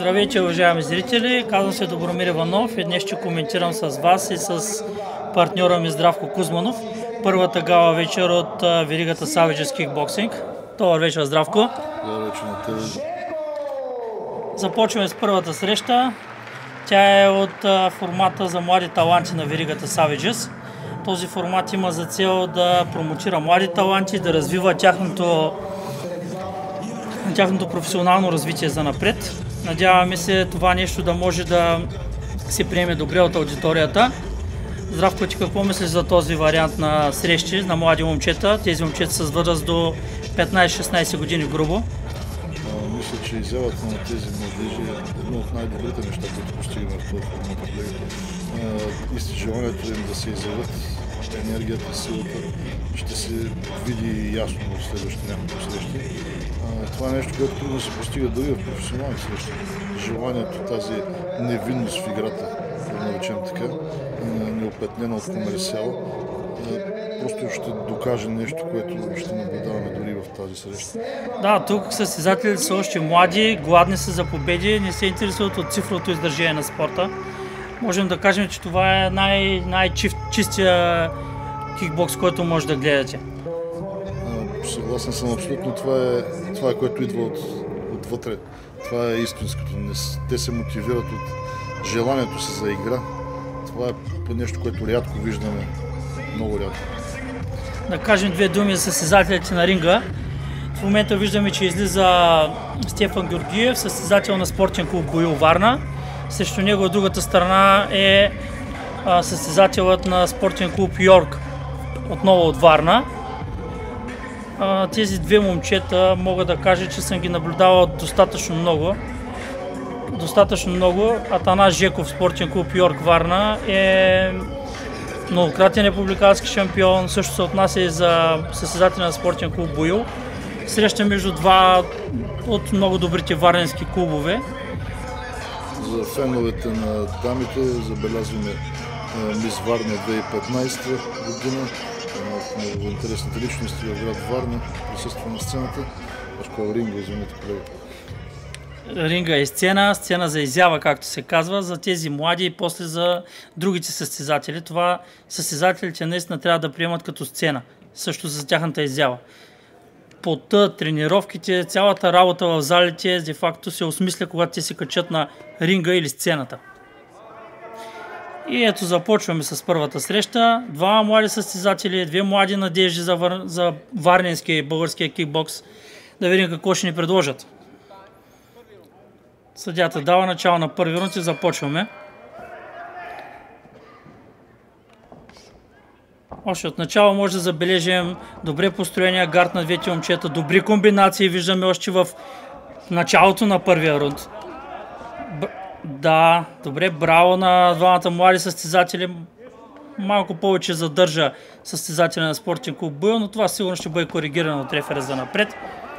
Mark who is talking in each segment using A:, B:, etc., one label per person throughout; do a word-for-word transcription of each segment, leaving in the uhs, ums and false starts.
A: Здравейте, уважаеми зрители! Казвам се Добромир Иванов и днес ще коментирам с вас и с партньора ми Здравко Кузманов първата гала вечер от веригата Savages kickboxing. Добър вечер, Здравко!
B: Добър вечер на тебе.
A: Започваме с първата среща. Тя е от формата за млади таланти на веригата Savages. Този формат има за цел да промотира млади таланти, да развива тяхното, тяхното професионално развитие за напред. Надяваме се това нещо да може да се приеме добре от аудиторията. Здравко, ти какво мислиш за този вариант на срещи на млади момчета? Тези момчета с възраст до петнайсет-шестнайсет години грубо.
B: А, мисля, че изявата на тези младежи е едно от най-добрите неща, които постигаме в този формат. Исти желанието им да се изявят, енергията, силата ще се види ясно в следващите няколко срещи. Това е нещо, което трудно се постига дори в професионални срещи. Желанието, тази невинност в играта, да наречем така, неопетнена от комерциал, просто ще докаже нещо, което ще наблюдаваме дори в тази среща.
A: Да, тук състезателите са още млади, гладни са за победи, не се интересуват от цифровото издържание на спорта. Можем да кажем, че това е най- най-чистия кикбокс, който може да гледате.
B: Съгласен съм абсолютно. Това е, това е което идва от, отвътре. Това е истинското. Те се мотивират от желанието си за игра. Това е нещо, което рядко виждаме. Много рядко.
A: Да кажем две думи за състезателите на ринга. В момента виждаме, че излиза Стефан Georgiev, състезател на спортен клуб Боил Варна. Срещу него от другата страна е а, състезателът на спортен клуб Йорк, отново от Варна. А, тези две момчета мога да кажа, че съм ги наблюдавал достатъчно много. Достатъчно много. Атанас Zhekov, спортен клуб Йорк Варна, е многократен републикански шампион, също се отнася и за състезател на спортен клуб Боил. Среща между два от много добрите варненски клубове.
B: За феновете на дамите забелязваме Мис Варна две хиляди и петнайсета година. Много интересните личности в град Варна присъства на сцената. По-скоро ринга, извините, колеги.
A: Ринга е сцена, сцена за изява, както се казва, за тези млади и после за другите състезатели. Това състезателите наистина трябва да приемат като сцена, също за тяхната изява. Пота, тренировките, цялата работа в залите де факто се осмисля, когато те се качат на ринга или сцената. И ето започваме с първата среща. Два млади състезатели, две млади надежди за, вър... за варненския и българския кикбокс. Да видим какво ще ни предложат. Съдията дава начало на първи рунд и започваме. Още от начало може да забележим добре построения гард на двете момчета, добри комбинации виждаме още в началото на първия рунд. Б... Да, добре, браво на двамата млади състезатели. Малко повече задържа състезателя на спортен клуб Боил, но това сигурно ще бъде коригирано от рефера за напред.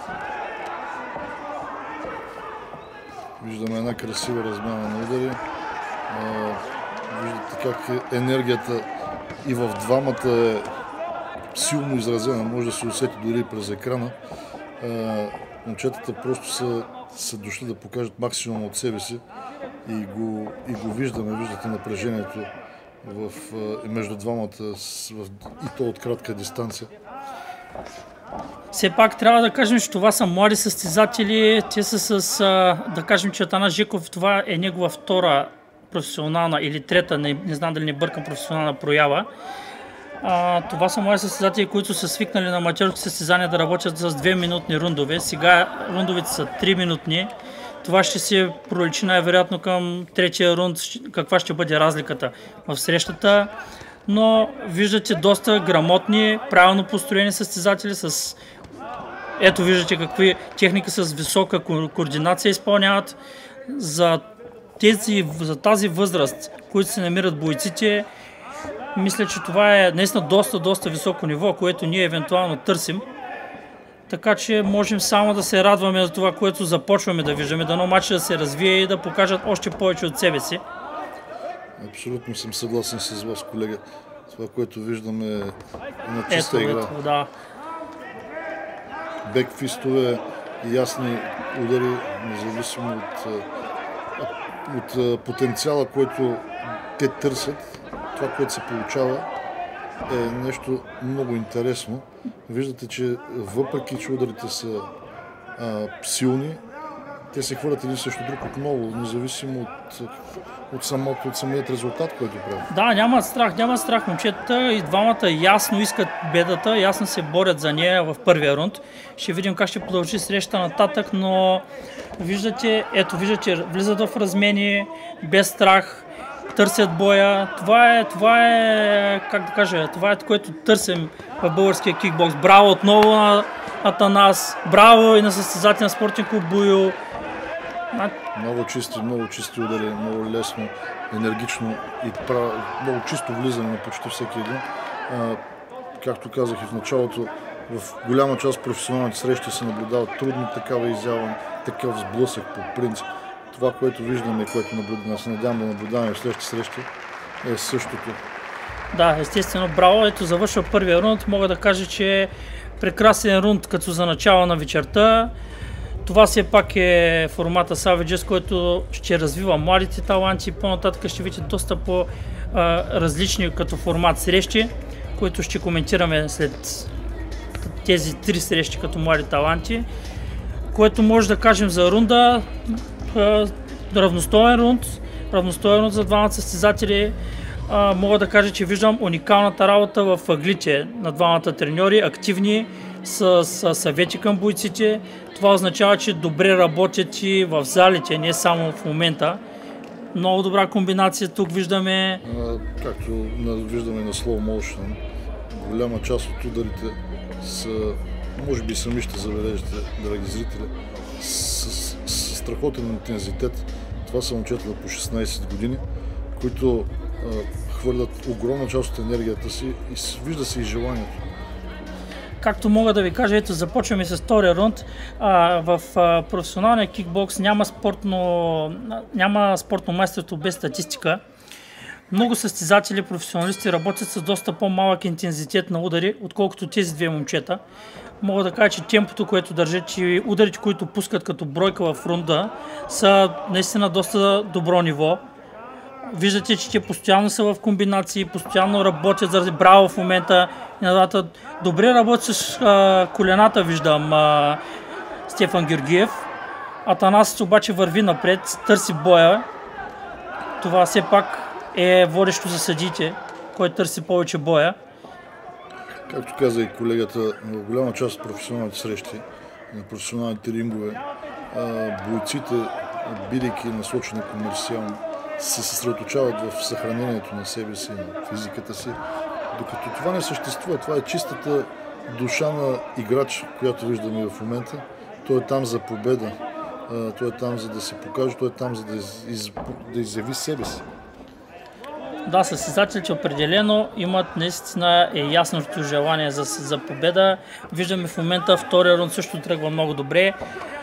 B: Виждаме една красива размяна на удари. Виждате как енергията и в двамата е силно изразена. Може да се усети дори през екрана. Момчетата просто са, са дошли да покажат максимум от себе си и го, и го виждаме. Виждате напрежението в, между двамата в, и то от кратка дистанция.
A: Все пак трябва да кажем, че това са млади състезатели. Те са с, да кажем, че Атанас Zhekov, това е негова втора професионална или трета, не, не знам дали не бъркам, професионална проява. А, това са млади състезатели, които са свикнали на аматьорски състезания да работят с две минутни рундове. Сега рундовете са три минутни. Това ще се проличи най-вероятно към третия рунд, каква ще бъде разликата в срещата. Но виждате доста грамотни, правилно построени състезатели с... Ето виждате какви техники с висока координация изпълняват. За, тези, за тази възраст, които се намират бойците, мисля, че това е наистина доста, доста високо ниво, което ние евентуално търсим. Така че можем само да се радваме за това, което започваме да виждаме, дано матчът да се развие и да покажат още повече от себе си.
B: Абсолютно съм съгласен с вас, колега. Това, което виждаме е на чиста
A: ето,
B: игра.
A: Ето, да.
B: Бекфистове, ясни удари, независимо от от потенциала, който те търсят, това, което се получава, е нещо много интересно. Виждате, че въпреки че ударите са а, силни, те се хвърлят един срещу друг отново, независимо от, от, самото, от самият резултат, който правят.
A: Да, нямат страх, нямат страх. Момчета и двамата ясно искат бедата, ясно се борят за нея в първия рунд. Ще видим как ще продължи среща нататък, но виждате, ето виждате, влизат в размени, без страх, търсят боя. Това е, това е, как да кажа, това е, което търсим в българския кикбокс. Браво отново на Атанас, браво и на състезател на спортен клуб Буйо.
B: Много чисти, много чисти удари, много лесно, енергично и прав... много чисто влизане на почти всеки един. А, както казах и в началото, в голяма част професионалните срещи се наблюдава трудно такава изява, такъв сблъсък по принцип. Това, което виждаме и което наблюдаме, се надявам да наблюдаваме в следващите срещи, е същото.
A: Да, естествено, браво. Ето завършва първия рунд. Мога да кажа, че прекрасен рунд като за начало на вечерта. Това все пак е формата Savages, който ще развива младите таланти. По-нататък ще видите доста по-различни като формат срещи, които ще коментираме след тези три срещи като млади таланти. Което може да кажем за рунда, равностоен рунд, равностоен рунд за двамата състезатели. Мога да кажа, че виждам уникалната работа в ъглите на двамата треньори, активни, с, с съвети към бойците. Това означава, че добре работят и в залите, не само в момента. Много добра комбинация тук виждаме.
B: А, както виждаме на slow motion, голяма част от ударите са, може би сами ще забележите, драги зрители, с, с, с страхотен интензитет. Това са момчета по шестнайсет години, които а, хвърлят огромна част от енергията си и вижда се и желанието.
A: Както мога да ви кажа, ето започваме с втория рунд. А, в а, професионалния кикбокс няма спортно, няма спортно майсторство без статистика. Много състезатели, професионалисти работят с доста по-малък интензитет на удари, отколкото тези две момчета. Мога да кажа, че темпото, което държат и ударите, които пускат като бройка в рунда, са наистина доста добро ниво. Виждате, че те постоянно са в комбинации, постоянно работят заради браво в момента. Добре работят с а, колената, виждам а, Стефан Георгиев. Атанас обаче върви напред, търси боя. Това все пак е водещо за съдиите, който търси повече боя.
B: Както каза и колегата, в голяма част от професионалните срещи, на професионалните рингове, бойците, бидейки насочени комерциално, се съсредоточават в съхранението на себе си, на физиката си, докато това не съществува. Това е чистата душа на играч, която виждаме в момента. Той е там за победа, той е там за да се покаже, той е там за да, из, да изяви себе си.
A: Да, състезателите определено имат наистина е ясното желание за, за победа. Виждаме в момента втория рунд също тръгва много добре.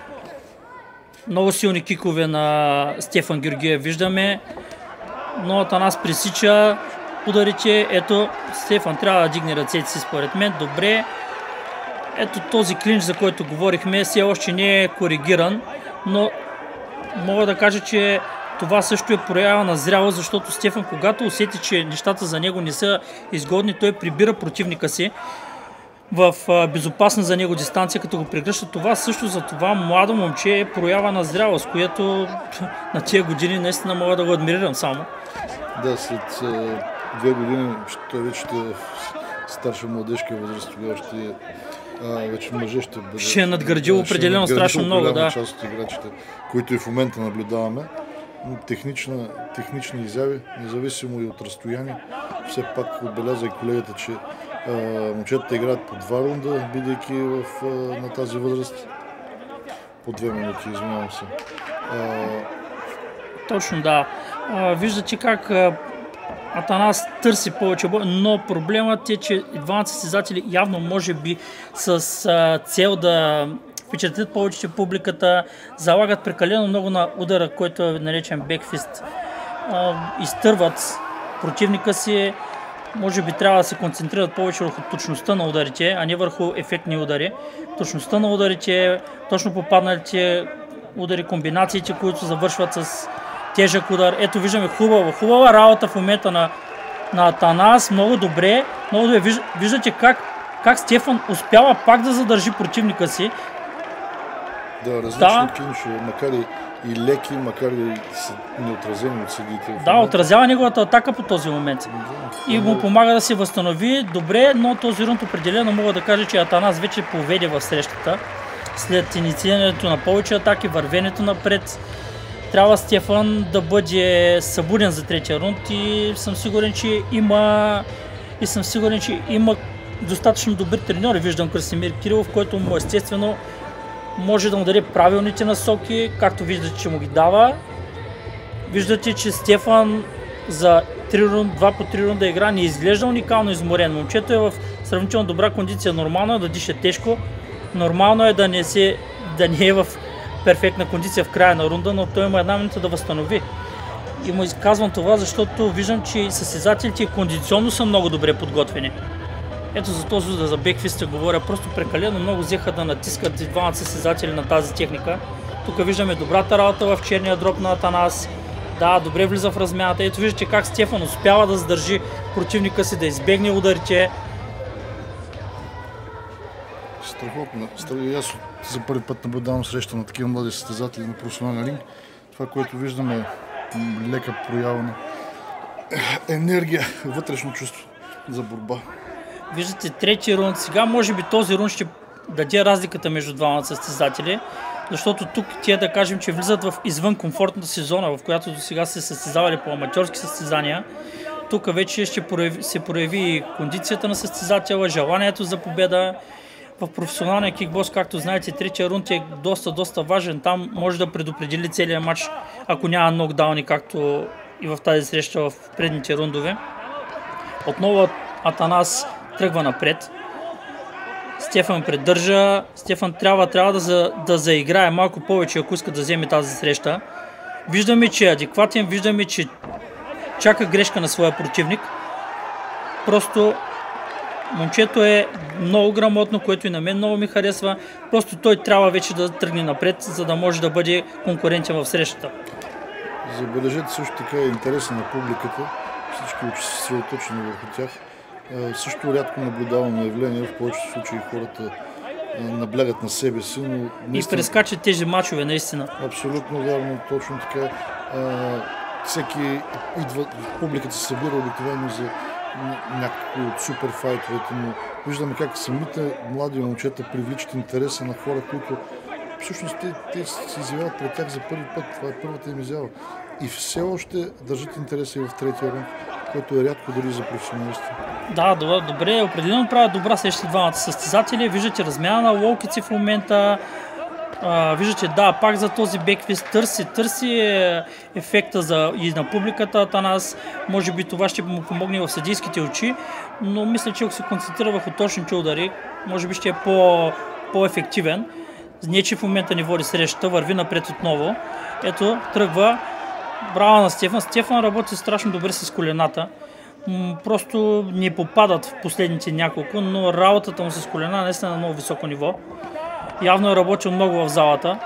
A: Много силни кикове на Стефан Георгиев виждаме, но Атанас пресича ударите. Ето, Стефан трябва да дигне ръцете си според мен. Добре. Ето този клинч, за който говорихме, все още не е коригиран, но мога да кажа, че това също е проява на зрялост, защото Стефан, когато усети, че нещата за него не са изгодни, той прибира противника си в безопасна за него дистанция, като го прегръща. Това също за това младо момче е проява на зрялост, което на тия години наистина мога да го адмирирам само.
B: Да, след uh, две години той вече ще е старша младежка възраст, тогава ще uh, вече мъже ще бъде.
A: Ще е надградил определено страшно много, да.
B: Част от играчите, които и в момента наблюдаваме. Технична, технични изяви, независимо и от разстояние. Все пак отбеляза и колегата, че момчетата играят по два рунда, бидейки в, а, на тази възраст. По две минути, извинявам се. А...
A: Точно, да. А, виждате как а, Атанас търси повече бой, но проблемът е, че двамата състезатели явно може би с а, цел да впечатлят повече публиката, залагат прекалено много на удара, който е наречен бекфист. А, изтърват противника си. Може би трябва да се концентрират повече върху точността на ударите, а не върху ефектни удари. Точността на ударите, точно попадналите удари, комбинациите, които завършват с тежък удар. Ето виждаме хубава, хубава работа в момента на, на Атанас, много добре, много добре. Виж, виждате как, как Стефан успява пак да задържи противника си.
B: Да, различни
A: да.
B: клинчове, макар и, и леки, макар и неотразени от съдиите.
A: Да, отразява неговата атака по този момент. Да, и му помага да се възстанови добре, но този рунд определено мога да кажа, че Атанас вече поведе в срещата. След инициирането на повече атаки, вървенето напред, трябва Стефан да бъде събуден за третия рунд и съм сигурен, че има и съм сигурен, че има достатъчно добри треньори. Виждам Красимир Кирилов, който му естествено може да му даде правилните насоки, както виждате, че му ги дава. Виждате, че Стефан за два по три рунда игра не изглежда уникално изморен. Момчето е в сравнително добра кондиция. Нормално е да диша тежко. Нормално е да не, се, да не е в перфектна кондиция в края на рунда, но той има една минута да възстанови. И му изказвам това, защото виждам, че състезателите кондиционно са много добре подготвени. Ето за този за бекфиста говоря, просто прекалено много взеха да натискат двамата състезатели на тази техника. Тук виждаме добрата работа в черния дроп на Атанас. Да, добре влиза в размяната. Ето виждате как Стефан успява да задържи противника си, да избегне ударите.
B: Страхотно. Аз за първи път наблюдавам среща на такива млади състезатели на професионален ринг. Това, което виждаме е лека проява на енергия, вътрешно чувство за борба.
A: Виждате трети рунд. Сега може би този рунд ще даде разликата между двамата състезатели, защото тук тия да кажем, че влизат в извън комфортната си зона, в която до сега се състезавали по аматьорски състезания. Тук вече ще прояви, се прояви кондицията на състезателя, желанието за победа. В професионалния кикбокс, както знаете, третия рунд е доста, доста важен. Там може да предопредели целият матч, ако няма нокдауни, както и в тази среща в предните рундове. Отново Атанас тръгва напред. Стефан придържа. Стефан трябва, трябва да, за, да заиграе малко повече, ако иска да вземе тази среща. Виждаме, че е адекватен, виждаме, че чака грешка на своя противник. Просто момчето е много грамотно, което и на мен много ми харесва. Просто той трябва вече да тръгне напред, за да може да бъде конкурентен в срещата.
B: Забележете също така интереса на публиката. Всички очи са съсредоточени върху тях. Също рядко наблюдаваме явление, в повечето случаи хората наблягат на себе си, но
A: наистина... И прескачат тези мачове, наистина.
B: Абсолютно вярно, точно така. Всеки идва, публиката се събира обикновено за някакви от супер файтовете, но виждаме как самите млади момчета привличат интереса на хора, които всъщност те, те се изявяват пред тях за първи път. Това е първата им изява. И все още държат интереса и в третия рунд, който е рядко дори за професионалисти. Да,
A: добре, определено правят добра среща двамата състезатели. Виждате размяна на лоукици в момента. А, виждате, да, пак за този бекфист търси, търси ефекта за, и на публиката Атанас. Може би това ще му помогне в съдийските очи, но мисля, че ако се концентрира върху точните удари, може би ще е по, по-ефективен. Не, че в момента не води срещата, върви напред отново. Ето, тръгва. Браво на Стефан. Стефан работи страшно добре с колената. Просто не попадат в последните няколко, но работата му с колена наистина на много високо ниво. Явно е работил много в залата.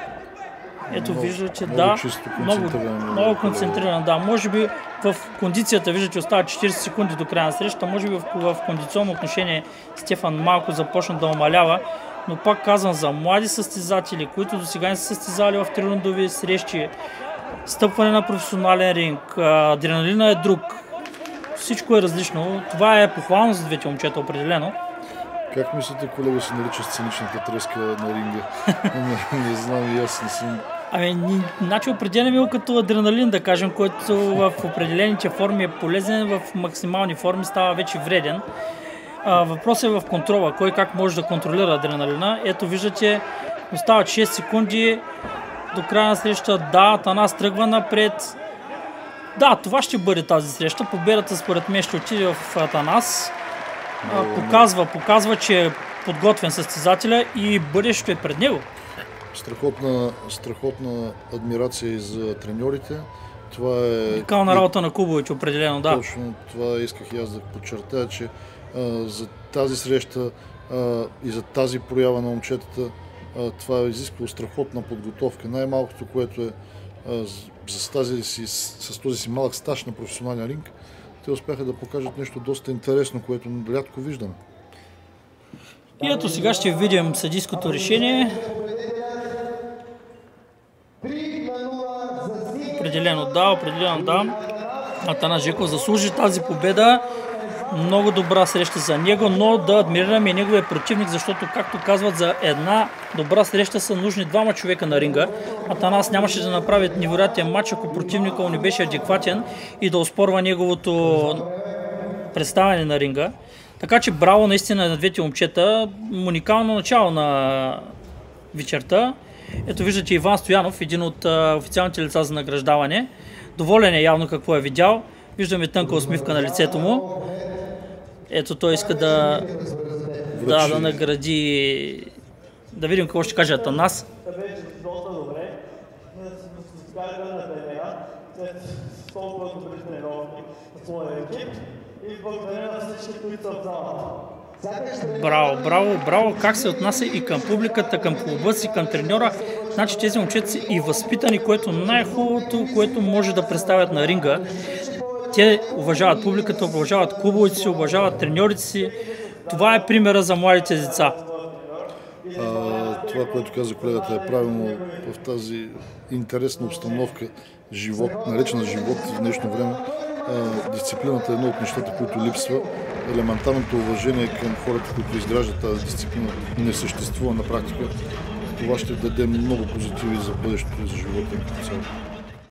A: Ето
B: много,
A: виждате,
B: много
A: да,
B: чисто,
A: много, много концентриран, да. Може би в кондицията, виждате, остават четирийсет секунди до края на срещата, може би в, в кондиционно отношение Стефан малко започна да омалява, но пак казвам, за млади състезатели, които до сега не са състезали в трирундови срещи, стъпване на професионален ринг, адреналина е друг, всичко е различно. Това е похвално за двете момчета определено.
B: Как мислите, колега, се нарича сценичната треска на ринга? не, не знам и аз не съм...
A: Ами, значи определяме го като адреналин, да кажем, който в определените форми е полезен, в максимални форми става вече вреден. А, въпросът е в контрола, кой как може да контролира адреналина. Ето виждате, остават шест секунди до края на среща. Да, Атанас тръгва напред. Да, това ще бъде тази среща. Победата според мен ще отиде в Атанас. А, показва, показва, че е подготвен състезателя и бъдещето е пред него.
B: Страхотна, страхотна адмирация и за треньорите. Това е...
A: Уникална работа на клубовете, определено, да.
B: Точно това исках и аз да подчертая, че а, за тази среща а, и за тази проява на момчетата а, това е изисквало страхотна подготовка. Най-малкото, което е с, тази си, с този си малък стаж на професионален ринг, те успяха да покажат нещо доста интересно, което рядко виждаме.
A: И ето сега ще видим съдийското решение. Определено да, определено да. Атанас Зhekov заслужи тази победа. Много добра среща за него, но да адмирираме неговия противник, защото, както казват, за една добра среща са нужни двама човека на ринга. Атанас нямаше да направи невероятен матч, ако противникът му не беше адекватен и да оспорва неговото представяне на ринга. Така че браво наистина на двете момчета. Уникално начало на вечерта. Ето виждате Иван Стоянов, един от а, официалните лица за награждаване. Доволен е явно какво е видял. Виждаме тънка усмивка на лицето му. Ето той иска да, да, да награди... Да видим какво ще каже Атанас. Браво, браво, браво, как се отнася и към публиката, към клуба си, към треньора. Значи тези момчета са и възпитани, което най-хубавото, което може да представят на ринга. Те уважават публиката, уважават клубовете си, уважават треньорите си. Това е примера за младите деца.
B: А, това, което каза колегата, е правилно в тази интересна обстановка, живот, наречена живот в днешно време. А, дисциплината е едно от нещата, които липсва. Елементарното уважение към хората, които изграждат тази дисциплина, не съществува на практика. Това ще даде много позитиви за бъдещето и за живота като цяло.